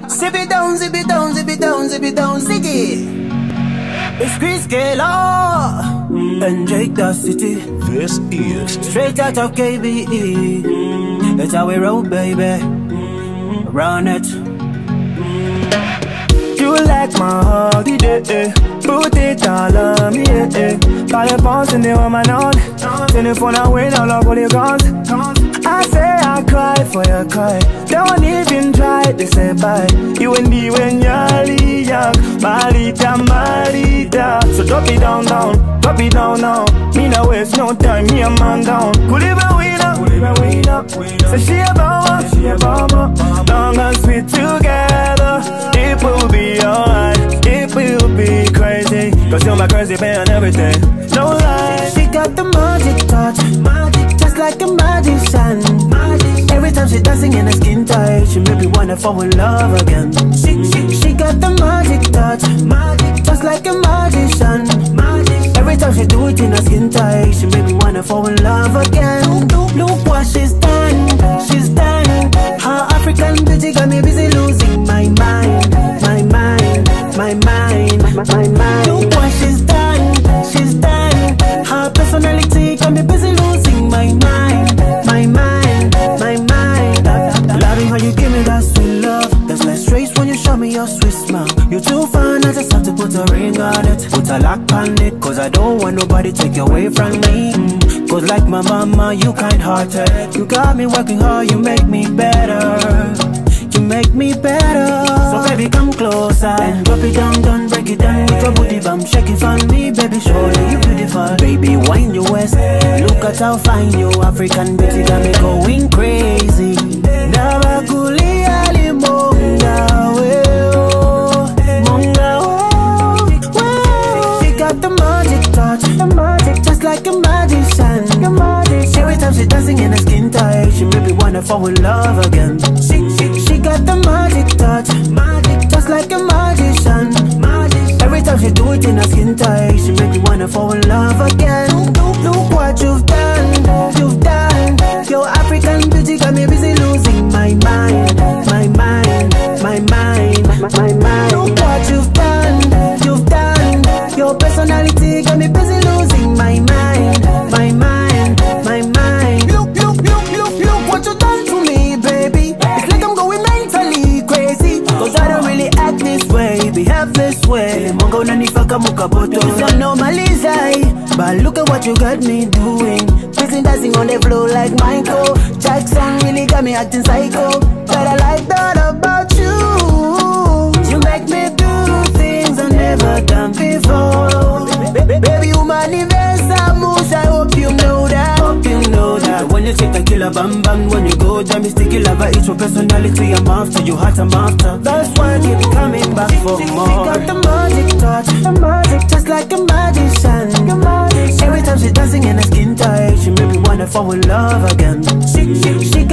Zip it down, zip it down, zip it down, zip it down, Ziggy. It's Chris Kellah and JayQe the city. This is Straight out of KBE. That's how we roll, baby. Run it. You like my holiday, put it all on me, Call your boss and they want my note. Telephone away, now love all your guns. I say I cry for your cry. Don't even try to say bye. You and me when you're young. Marita, Marita. So drop it down, down, drop it down, now. Me no waste no time, me a man down. Could even win up, could even win up. So she a bomber, she a bomber. Long as we together, it will be alright. It will be crazy, cause you're my crazy man and everything. No lie. She got the magic touch, magic, just like a magician. Magic. Every time she dancing in her skin tight, she make me wanna fall in love again. She got the magic touch, magic, just like a magician. Magic. Every time she do it in her skin tight, she make me wanna fall in love again. Look what she's done, she's done. Her African beauty got me busy losing my mind, my mind, my mind, my mind. Look what she's done, she's done. Her personality got me busy losing my mind, my mind, my mind. Loving how you give me that sweet love. There's less stress when you show me your sweet smile. You're too fine, I just have to put a ring on it. Put a lock on it, cause I don't want nobody take you away from me. Cause like my mama, you kind-hearted. You got me working hard, you make me better. You make me better. So baby, come closer and drop it down, down, break it down with your booty bump. Shake it for me, baby, show you beautiful. Baby, wind your waist. Look at how fine you African beauty got me going crazy. Nabakulia limonga weo, monga weo. She got the magic touch, the magic, just like a magician. Every time she dancing in her skin tight, she make me wanna fall in love again. She got the magic touch, magic, just like a magician. Every time she do it in her skin tight, she make me wanna fall in love again. Look what you've done, you've done. Your African beauty got me busy losing my mind, my mind, my mind, my mind. Look what you've done, you've done. Your personality got me busy losing my mind, my mind, my mind. Look what you done to me, baby. It's like I'm going mentally crazy, cause I don't really act this way, behave this way. Mongo nanifaka mukaboto. It's not normalized, but look at what you got me doing. Busy dancing on the floor like Michael Jackson, really got me acting psycho. But I like that about you. You make me do things I never done before. Baby, you manifest a moose, I hope you know that. Hope you know that. When you take the killer bam bam, when you go jam, you sticky lover. It's your personality, I'm after you, heart I'm after. That's why I keep coming back for more. She got the magic touch, the magic, just like a magician. Every time she dancing in her skin tight, she make me wanna fall in love again. She